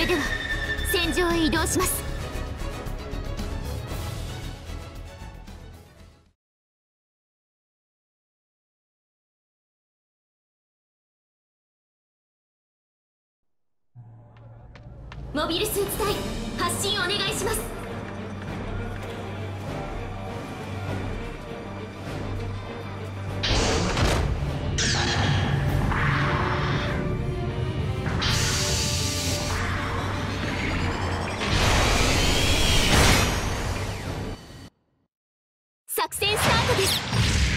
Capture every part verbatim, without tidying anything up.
れでは戦場へ移動します。モビルスーツ隊発進お願いします。作戦スタートです。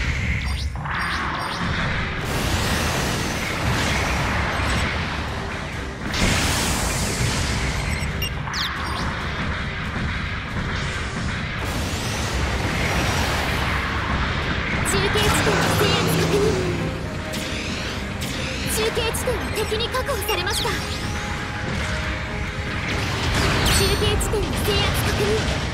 中継地点は敵に確保されました。中継地点の制圧確認。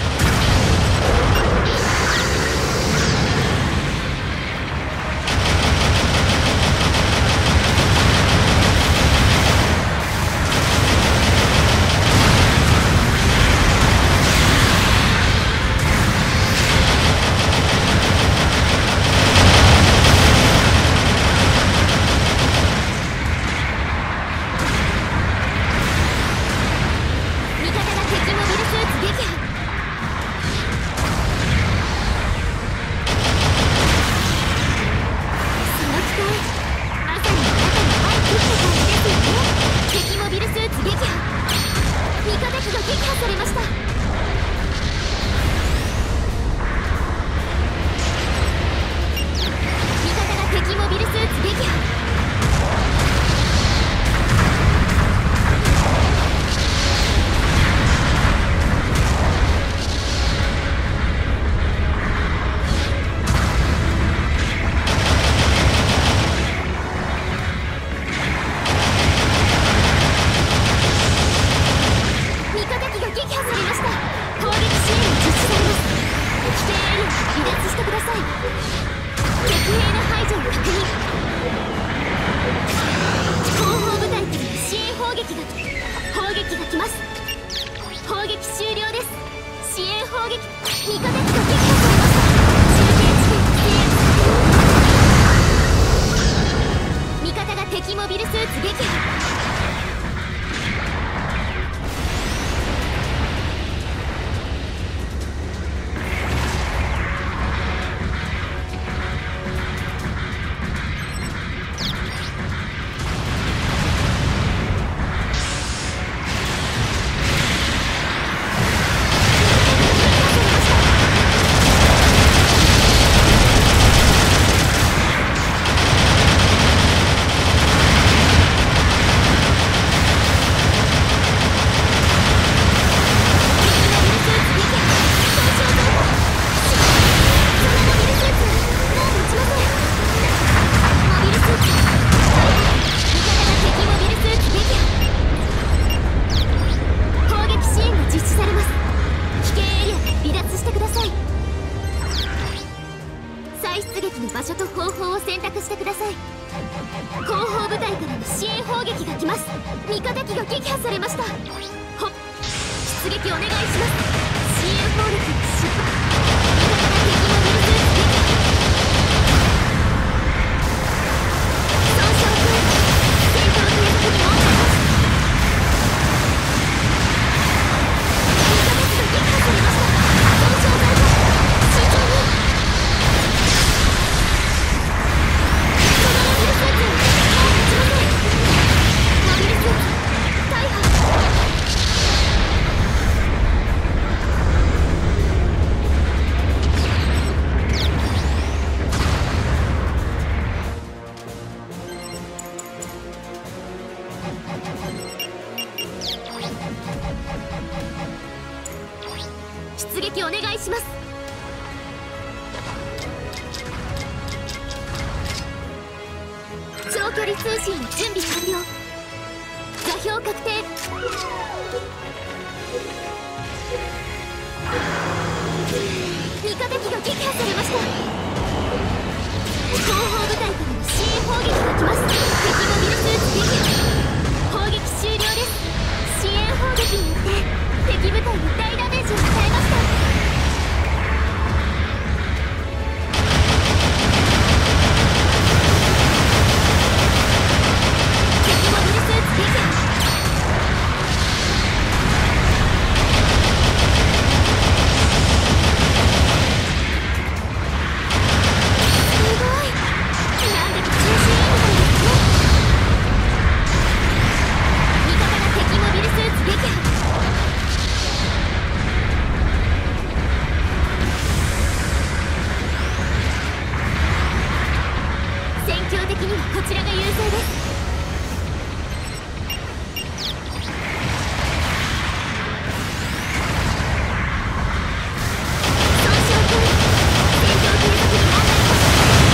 出撃お願いします。長距離通信の準備完了。座標確定。味方機が撃破されました。後方部隊からの支援砲撃が来ます。敵モビルスーツ撃破。砲撃終了です。支撃によって敵部隊に大ダメージを与えました。敵モビルスーツ撃破。すごい、なんだか調子いいみたいですね。味方が敵モビルスーツ撃破。戦況的にはこちらが優勢です。損傷区戦闘継続に問題なし。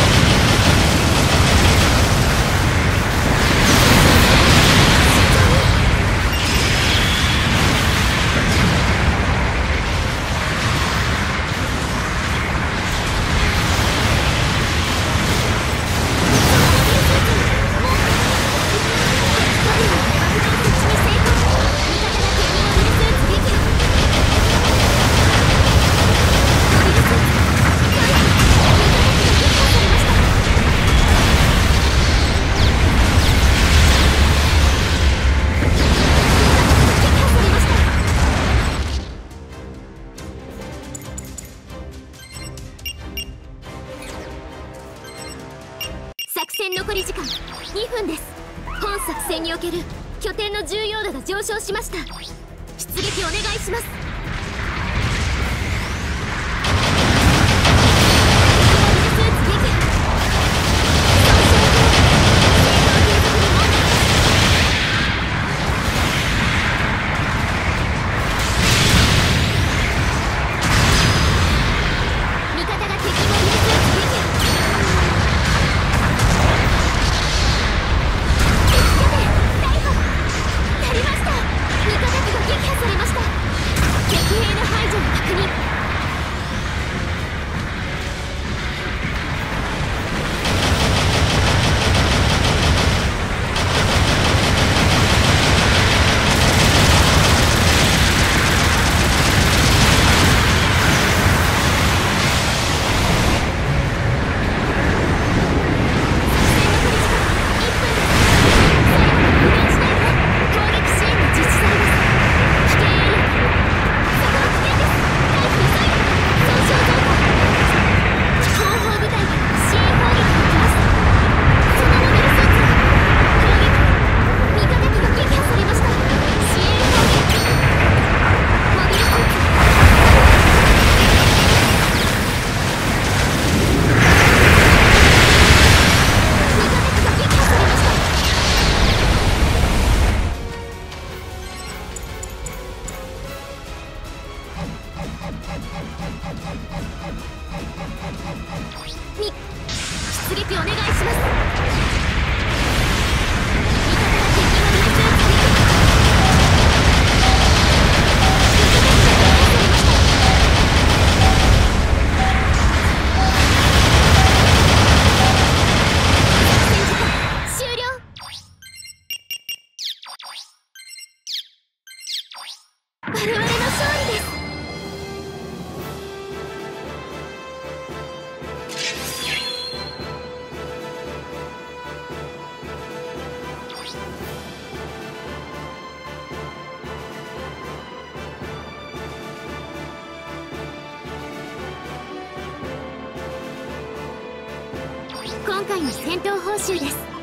作戦残り時間にふんです。本作戦における拠点の重要度が上昇しました。出撃お願いします。に出撃お願いします。我々の勝利です。今回の戦闘報酬です。